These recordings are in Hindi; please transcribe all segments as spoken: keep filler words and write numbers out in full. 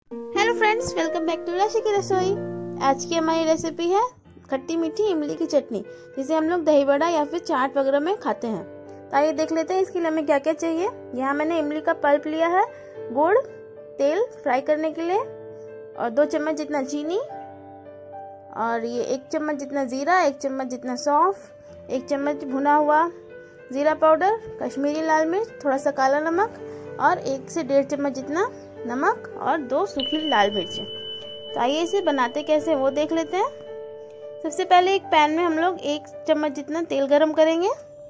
Hello friends, welcome back to Rashi ki रसोई। आज की हमारी रेसिपी है खट्टी मीठी इमली की चटनी, जिसे हम लोग दही बड़ा या फिर चाट वगैरह में खाते हैं। तो आइए देख लेते हैं इसके लिए हमें क्या क्या चाहिए। यहाँ मैंने इमली का पल्प लिया है, गुड़, तेल फ्राई करने के लिए, और दो चम्मच जितना चीनी, और ये एक चम्मच जितना जीरा, एक चम्मच जितना सौंफ, एक चम्मच भुना हुआ जीरा पाउडर, कश्मीरी लाल मिर्च, थोड़ा सा काला नमक, और एक से डेढ़ चम्मच जितना नमक, और दो सूखी लाल मिर्च। तो आइए इसे बनाते कैसे वो देख लेते हैं। सबसे पहले एक पैन में हम लोग एक चम्मच जितना तेल गरम करेंगे।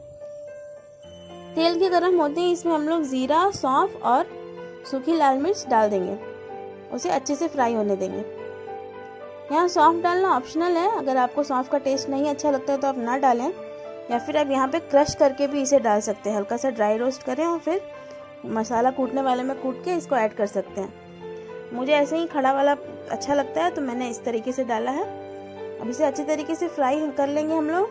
तेल के गरम होते ही इसमें हम लोग जीरा, सौंफ और सूखी लाल मिर्च डाल देंगे, उसे अच्छे से फ्राई होने देंगे। यहाँ सौंफ डालना ऑप्शनल है, अगर आपको सौंफ का टेस्ट नहीं अच्छा लगता है तो आप ना डालें, या फिर आप यहाँ पे क्रश करके भी इसे डाल सकते हैं। हल्का सा ड्राई रोस्ट करें और फिर मसाला कूटने वाले में कूट के इसको ऐड कर सकते हैं। मुझे ऐसे ही खड़ा वाला अच्छा लगता है तो मैंने इस तरीके से डाला है। अब इसे अच्छे तरीके से फ्राई कर लेंगे हम लोग।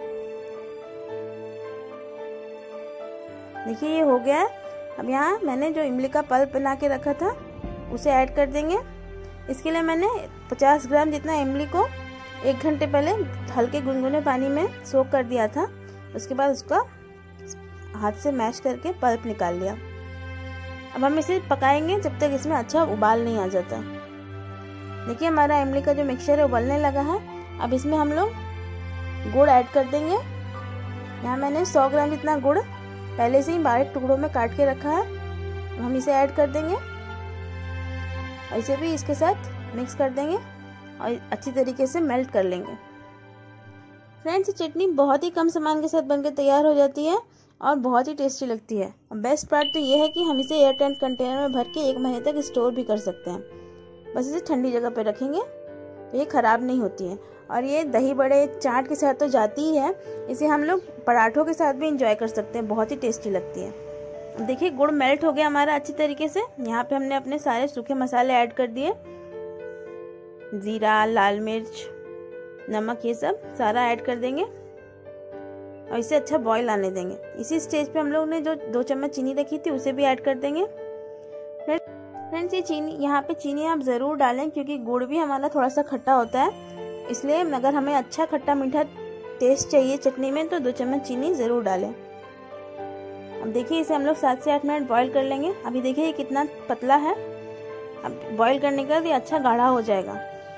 देखिए ये हो गया है। अब यहाँ मैंने जो इमली का पल्प बना के रखा था उसे ऐड कर देंगे। इसके लिए मैंने पचास ग्राम जितना इमली को एक घंटे पहले हल्के गुनगुने पानी में सोक कर दिया था। उसके बाद उसका हाथ से मैश करके पल्प निकाल लिया। अब हम इसे पकाएंगे जब तक इसमें अच्छा उबाल नहीं आ जाता। देखिए हमारा इमली का जो मिक्सचर है उबलने लगा है। अब इसमें हम लोग गुड़ ऐड कर देंगे। यहाँ मैंने सौ ग्राम जितना गुड़ पहले से ही बारीक टुकड़ों में काट के रखा है, हम इसे ऐड कर देंगे। इसे भी इसके साथ मिक्स कर देंगे और अच्छी तरीके से मेल्ट कर लेंगे। फ्रेंड्स, ये चटनी बहुत ही कम सामान के साथ बनकर तैयार हो जाती है और बहुत ही टेस्टी लगती है। और बेस्ट पार्ट तो ये है कि हम इसे एयरटाइट कंटेनर में भर के एक महीने तक स्टोर भी कर सकते हैं। बस इसे ठंडी जगह पे रखेंगे तो ये खराब नहीं होती है। और ये दही बड़े चाट के साथ तो जाती ही है, इसे हम लोग पराठों के साथ भी इंजॉय कर सकते हैं, बहुत ही टेस्टी लगती है। देखिए गुड़ मेल्ट हो गया हमारा अच्छी तरीके से। यहाँ पे हमने अपने सारे सूखे मसाले ऐड कर दिए, जीरा, लाल मिर्च, नमक, ये सब सारा ऐड कर देंगे और इसे अच्छा बॉईल आने देंगे। इसी स्टेज पे हम लोग ने जो दो चम्मच चीनी रखी थी उसे भी ऐड कर देंगे। फ्रेंड्स, ये चीनी, यहाँ पे चीनी आप ज़रूर डालें क्योंकि गुड़ भी हमारा थोड़ा सा खट्टा होता है, इसलिए अगर हमें अच्छा खट्टा मीठा टेस्ट चाहिए चटनी में तो दो चम्मच चीनी ज़रूर डालें। अब देखिए इसे हम लोग सात से आठ मिनट बॉईल कर लेंगे। अभी देखिए ये कितना पतला है। अब बॉईल करने के बाद ये अच्छा गाढ़ा हो जाएगा।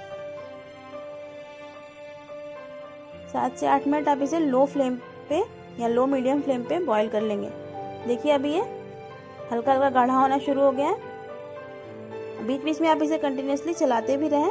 सात से आठ मिनट आप इसे लो फ्लेम पे या लो मीडियम फ्लेम पे बॉईल कर लेंगे। देखिए अभी ये हल्का हल्का गाढ़ा होना शुरू हो गया है। बीच बीच में आप इसे कंटिन्यूसली चलाते भी रहें।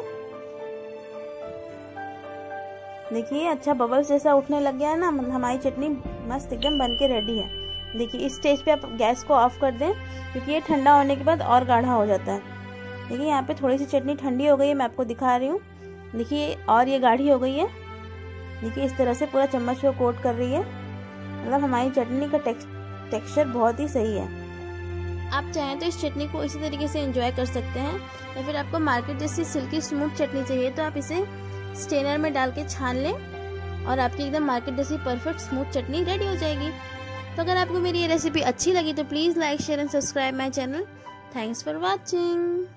देखिए अच्छा बबल्स जैसा उठने लग गया है ना, मतलब हमारी चटनी मस्त एकदम बन के रेडी है। देखिए इस स्टेज पे आप गैस को ऑफ कर दें क्योंकि ये ठंडा होने के बाद और गाढ़ा हो जाता है। देखिए यहाँ पे थोड़ी सी चटनी ठंडी हो गई है, मैं आपको दिखा रही हूँ। देखिए और ये गाढ़ी हो गई है। देखिए इस तरह से पूरा चम्मच को कोट कर रही है, मतलब हमारी चटनी का टेक्सचर बहुत ही सही है। आप चाहें तो इस चटनी को इसी तरीके से एंजॉय कर सकते हैं, या फिर आपको मार्केट जैसी सिल्की स्मूथ चटनी चाहिए तो आप इसे स्ट्रेनर में डाल के छान लें और आपकी एकदम मार्केट जैसी परफेक्ट स्मूथ चटनी रेडी हो जाएगी। तो अगर आपको मेरी ये रेसिपी अच्छी लगी तो please like, share and subscribe my channel. Thanks for watching.